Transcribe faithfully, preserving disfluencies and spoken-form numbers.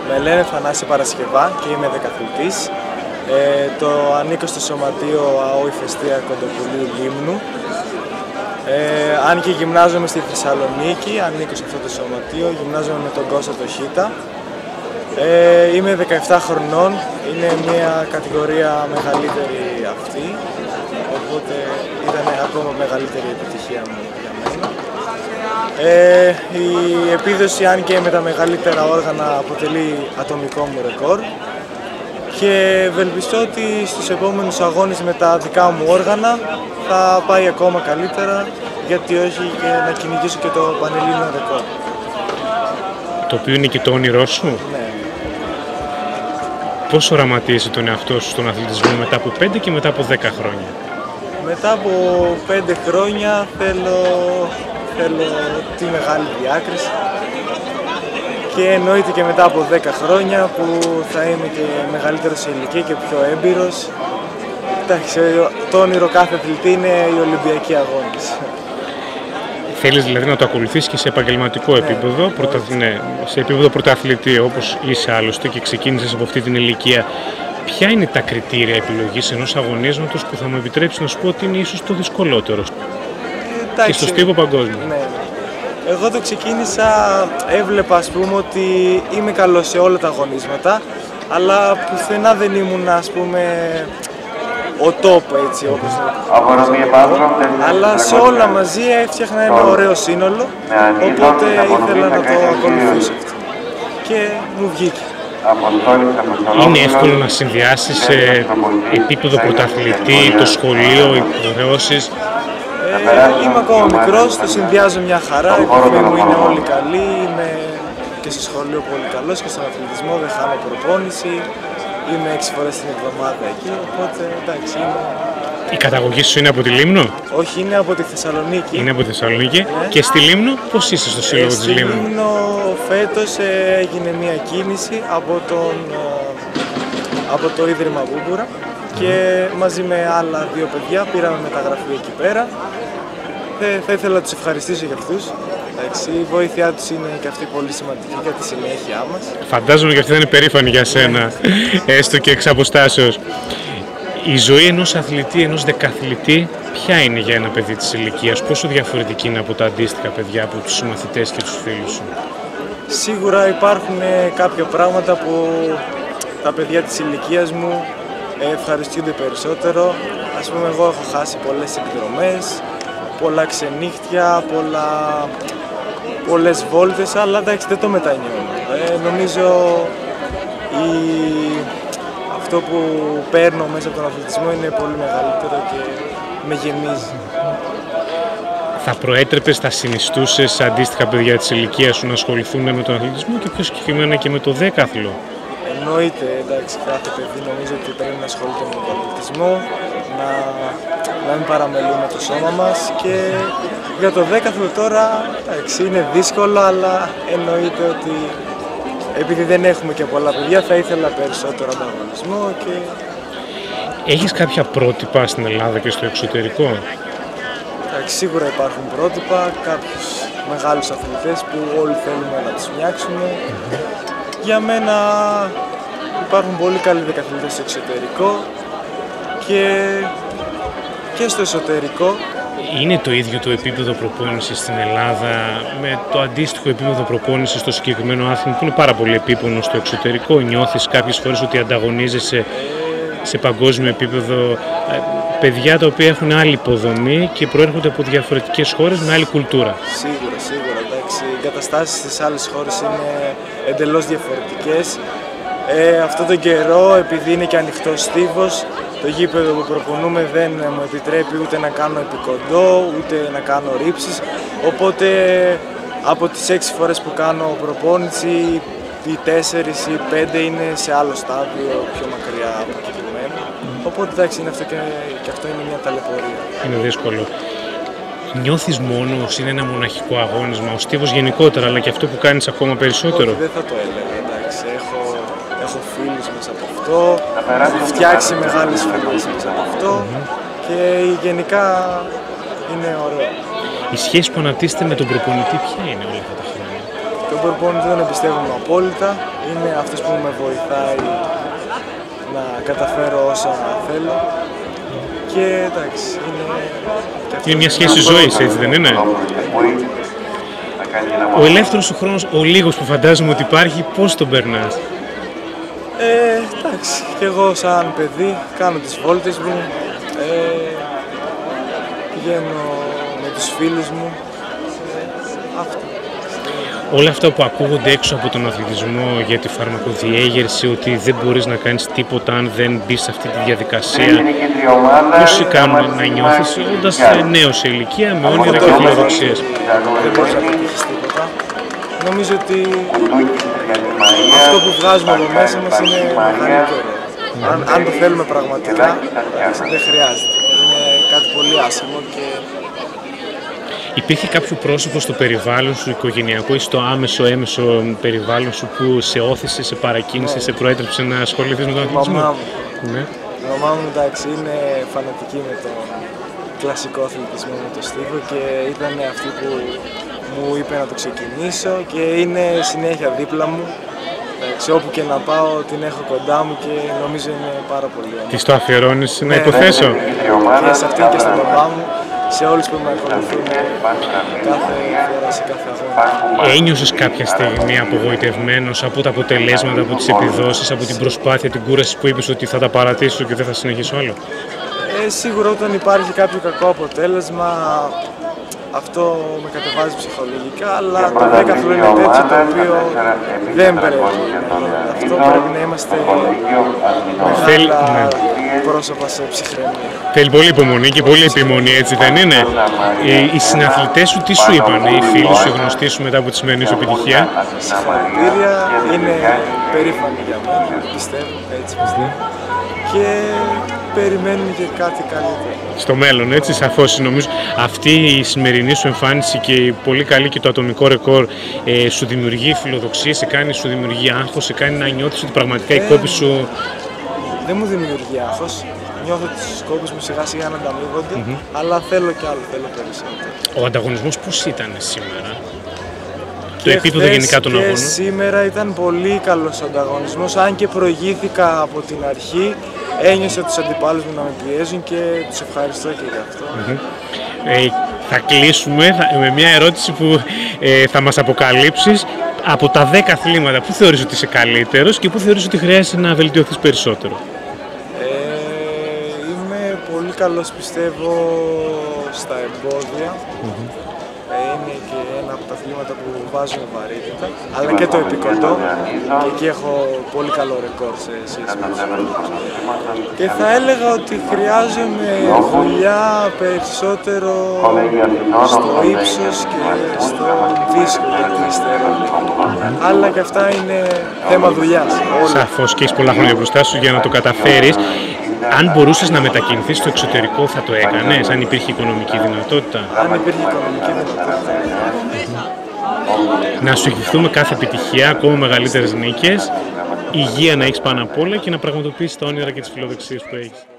Με λένε Θανάση Παρασκευά και είμαι δεκαθλητής. Ε, το ανήκω στο σωματείο ΑΟ Ηφαιστία Κοντοπουλίου Λίμνου. Ε, αν και γυμνάζομαι στη Θεσσαλονίκη, ανήκω σε αυτό το σωματείο, γυμνάζομαι με τον Κώστα το Χίτα. Ε, είμαι δεκαεπτά χρονών, είναι μια κατηγορία μεγαλύτερη αυτή, οπότε ήταν ακόμα μεγαλύτερη επιτυχία μου για μένα. Ε, η επίδοση, αν και με τα μεγαλύτερα όργανα, αποτελεί ατομικό μου ρεκόρ και ευελπιστώ ότι στους επόμενους αγώνες με τα δικά μου όργανα θα πάει ακόμα καλύτερα, γιατί όχι και να κυνηγήσω και το πανελλήνιο ρεκόρ. Το οποίο είναι και το όνειρό σου. Ναι. Πώς οραματίζεσαι τον εαυτό σου στον αθλητισμό μετά από πέντε και μετά από δέκα χρόνια? Μετά από πέντε χρόνια θέλω, θέλω τη μεγάλη διάκριση και εννοείται και μετά από δέκα χρόνια που θα είμαι και μεγαλύτερος σε ηλικία και πιο έμπειρος. Εντάξει, το όνειρο κάθε αθλητή είναι οι Ολυμπιακοί αγώνες. Θέλεις δηλαδή να το ακολουθήσεις και σε επαγγελματικό ναι, επίπεδο, πρωτα... ναι, σε επίπεδο πρωταθλητή όπως είσαι άλλωστε και ξεκίνησες από αυτή την ηλικία. Ποια είναι τα κριτήρια επιλογής ενός αγωνίσματος που θα μου επιτρέψει να σου πω ότι είναι ίσως το δυσκολότερο ε, και στο στίβο παγκόσμιο? Ναι. Εγώ το ξεκίνησα, έβλεπα ας πούμε ότι είμαι καλός σε όλα τα αγωνίσματα, αλλά πουθενά δεν ήμουν ας πούμε ο top, έτσι όπως το αλλά σε όλα μαζί έφτιαχνα ένα ωραίο σύνολο, οπότε ήθελα να το ακολουθήσω αυτό και μου βγήκε. Είναι εύκολο να συνδυάσεις σε επίπεδο πρωταθλητή, το σχολείο, οι υποχρεώσεις? Ε, είμαι ακόμα μικρός, το συνδυάζω μια χαρά, οι φίλοι μου είναι όλοι καλοί, είμαι και στο σχολείο πολύ καλός και στον αθλητισμό, δεν χάνω προπόνηση. Είμαι έξι φορές την εβδομάδα εκεί, οπότε εντάξει είμαι... Η καταγωγή σου είναι από τη Λίμνο? Όχι, είναι από τη Θεσσαλονίκη. Είναι από τη Θεσσαλονίκη. Ναι. Και στη Λίμνο, πώς είσαι στο σύλλογο ε, της Λίμνου? Στη Λίμνο φέτος ε, έγινε μια κίνηση από, τον, ε, από το Ίδρυμα Βούμπουρα και μαζί με άλλα δύο παιδιά πήραμε μεταγραφή εκεί πέρα. Ε, θα ήθελα να τους ευχαριστήσω για αυτούς. Εντάξει, η βοήθειά τους είναι και αυτή πολύ σημαντική για τη συνέχεια μας. Φαντάζομαι και αυτή θα είναι περήφανη για σένα, έστω και εξ αποστάσεως. Η ζωή ενός αθλητή, ενός δεκαθλητή, ποια είναι για ένα παιδί της ηλικίας? Πόσο διαφορετική είναι από τα αντίστοιχα παιδιά, από τους συμμαθητές και τους φίλους σου? Σίγουρα υπάρχουν κάποια πράγματα που τα παιδιά της ηλικίας μου ευχαριστούνται περισσότερο. Ας πούμε, εγώ έχω χάσει πολλές εκδρομές, πολλά ξενύχτια, πολλά, πολλές βόλτες, αλλά εντάξει δεν το μετανιώνω. Ε, νομίζω η... αυτό που παίρνω μέσα από τον αθλητισμό είναι πολύ μεγαλύτερο και με γεμίζει. Θα προέτρεπες, θα συνιστούσες αντίστοιχα παιδιά της ηλικίας σου να ασχοληθούν με τον αθλητισμό και πιο συγκεκριμένα και με το δέκαθλο? Εννοείται, εντάξει, κάθε παιδί νομίζω ότι πρέπει να ασχολείται με τον αθλητισμό, να, να μην παραμελούμε το σώμα μας και για το δέκαθλο τώρα εντάξει, είναι δύσκολο, αλλά εννοείται ότι επειδή δεν έχουμε και πολλά παιδιά θα ήθελα περισσότερο ανταγωνισμό και... Έχεις κάποια πρότυπα στην Ελλάδα και στο εξωτερικό? Εντάξει, σίγουρα υπάρχουν πρότυπα, κάποιους μεγάλους αθλητές που όλοι θέλουμε να τους φτιάξουμε. Mm-hmm. Για μένα υπάρχουν πολύ καλοί δεκαθλητές στο εξωτερικό και, και στο εσωτερικό. Είναι το ίδιο το επίπεδο προπόνησης στην Ελλάδα με το αντίστοιχο επίπεδο προπόνησης στο συγκεκριμένο άθλημα που είναι πάρα πολύ επίπονο στο εξωτερικό? Νιώθεις κάποιες φορές ότι ανταγωνίζεσαι σε παγκόσμιο επίπεδο παιδιά τα οποία έχουν άλλη υποδομή και προέρχονται από διαφορετικές χώρες με άλλη κουλτούρα? Σίγουρα, σίγουρα. Εντάξει, οι εγκαταστάσεις στις άλλες χώρες είναι εντελώς διαφορετικές. Ε, αυτόν τον καιρό, επειδή είναι και ανοιχτός στίβος, το γήπεδο που προπονούμε δεν μου επιτρέπει ούτε να κάνω επικοντό, ούτε να κάνω ρήψεις. Οπότε από τις έξι φορές που κάνω προπόνηση, οι τέσσερις ή πέντε είναι σε άλλο στάδιο, πιο μακριά από κεκριμένα. Οπότε εντάξει, είναι αυτό και, και αυτό είναι μια ταλαιπωρία. Είναι δύσκολο. Νιώθεις μόνος, είναι ένα μοναχικό αγώνισμα, ο στίβος γενικότερα, αλλά και αυτό που κάνεις ακόμα περισσότερο? Όχι, δεν θα το έλεγα, εντάξει. Έχω, έχω φίλους μέσα από αυτό, έχω φτιάξει μεγάλες φίλες μέσα από αυτό mm-hmm. και γενικά είναι ωραίο. Η σχέση που αναπτύσσεται με τον προπονητή ποια είναι όλα αυτά τα χρόνια? Τον προπονητή τον εμπιστεύομαι απόλυτα, είναι αυτός που με βοηθάει να καταφέρω όσα θέλω και εντάξει, είναι... Είναι μια σχέση ζωής, έτσι δεν είναι? Ο ελεύθερος σου χρόνος, ο λίγος που φαντάζομαι ότι υπάρχει, πώς τον περνάς? Ε, εντάξει, και εγώ σαν παιδί κάνω τις βόλτες μου, ε, πηγαίνω με τους φίλους μου, ε, αυτό. Όλα αυτά που ακούγονται έξω από τον αθλητισμό για τη φαρμακοδιέγερση, ότι δεν μπορείς να κάνεις τίποτα αν δεν μπεις σε αυτή τη διαδικασία, πώς σε κάνουν να νιώθεις όντας νέος σε ηλικία με όνειρα και φιλοδοξίες? Δεν μπορείς να πετύχεις τίποτα. Νομίζω ότι αυτό που βγάζουμε από μέσα μας είναι μεγαλύτερο. Αν, αν το θέλουμε πραγματικά, δεν χρειάζεται. Είναι κάτι πολύ άσχημο και... Υπήρχε κάποιο πρόσωπο στο περιβάλλον σου, οικογενειακό ή στο άμεσο έμεσο περιβάλλον σου που σε όθησε, σε παρακίνησε, ναι, σε προέτρεψε να ασχοληθείς με τον αθλητισμό? Η μαμά μου. Ναι. Η μαμά μου, εντάξει, είναι φανατική με τον κλασικό αθλητισμό, με το στίβο και ήταν αυτή που μου είπε να το ξεκινήσω και είναι συνέχεια δίπλα μου. Εντάξει, όπου και να πάω την έχω κοντά μου και νομίζω είναι πάρα πολύ ωραία. Της το αφιερώνεις, ναι, να υποθέσω? Ναι, και σε αυτήν και στον μπαμπά μου, σε όλους που με ακολουθούν κάθε φορά σε κάθε αγώνα. Ένιωσες κάποια στιγμή απογοητευμένος από τα αποτελέσματα, από τις επιδόσεις, από την προσπάθεια, την κούραση που είπες ότι θα τα παρατήσω και δεν θα συνεχίσω άλλο? Ε, σίγουρα όταν υπάρχει κάποιο κακό αποτέλεσμα, αυτό με κατεβάζει ψυχολογικά, αλλά το δέκαθλο είναι τέτοιο το οποίο δεν πρέπει. Αυτό πρέπει να είμαστε μεγάλα πρόσωπα σε ψυχραιμία. Θέλει πολύ υπομονή και πολύ επιμονή, έτσι δεν είναι? Οι, οι συναθλητές σου τι σου είπαν, οι φίλοι σου, οι γνωστοί σου μετά από τη σημερινή σου επιτυχία? Συγχαρητήρια, είναι περήφανοι για μένα, πιστεύω, έτσι πιστεύω. Και περιμένουμε και κάτι καλύτερο. Στο μέλλον, έτσι, σαφώς νομίζω. Αυτή η σημερινή σου εμφάνιση και η πολύ καλή και το ατομικό ρεκόρ ε, σου δημιουργεί φιλοδοξία, σε κάνει, σου δημιουργεί άγχος, σε κάνει να νιώθεις ότι πραγματικά οι κόποι σου... Δεν μου δημιουργεί άγχος. Νιώθω ότι στους κόπους μου σιγά σιγά να ανταμείβονται, mm-hmm. αλλά θέλω κι άλλο, θέλω περισσότερο. Ο ανταγωνισμός πώς ήταν σήμερα? Το επίπεδο γενικά των αγώνων? Σήμερα ήταν πολύ καλός ο ανταγωνισμός, αν και προηγήθηκα από την αρχή, ένιωσα τους αντιπάλους μου να με πιέζουν και τους ευχαριστώ και γι' αυτό. Mm-hmm. ε, θα κλείσουμε θα, με μια ερώτηση που ε, θα μας αποκαλύψεις. Από τα δέκα αθλήματα, πού θεωρείς ότι είσαι καλύτερος και πού θεωρείς ότι χρειάζεται να βελτιωθείς περισσότερο? Ε, είμαι πολύ καλός, πιστεύω, στα εμπόδια. Mm-hmm. Είναι και ένα από τα αθλήματα που βάζουν βαρύτητα, αλλά και το επικοντό και εκεί έχω πολύ καλό ρεκόρ σε σχέση με τους άλλους. Και θα έλεγα ότι χρειάζομαι δουλειά περισσότερο στο ύψος και στο δίσκο και την υστέρωση. Αλλά και αυτά είναι θέμα δουλειάς. Σαφώς και έχεις πολλά χρόνια μπροστά σου για να το καταφέρεις. Αν μπορούσες να μετακινηθείς στο εξωτερικό, θα το έκανες, αν υπήρχε οικονομική δυνατότητα? Αν υπήρχε οικονομική δυνατότητα. Να σου ευχηθούμε κάθε επιτυχία, ακόμα μεγαλύτερες νίκες, υγεία να έχεις πάνω απ' όλα και να πραγματοποιήσεις τα όνειρα και τις φιλοδοξίες που έχεις.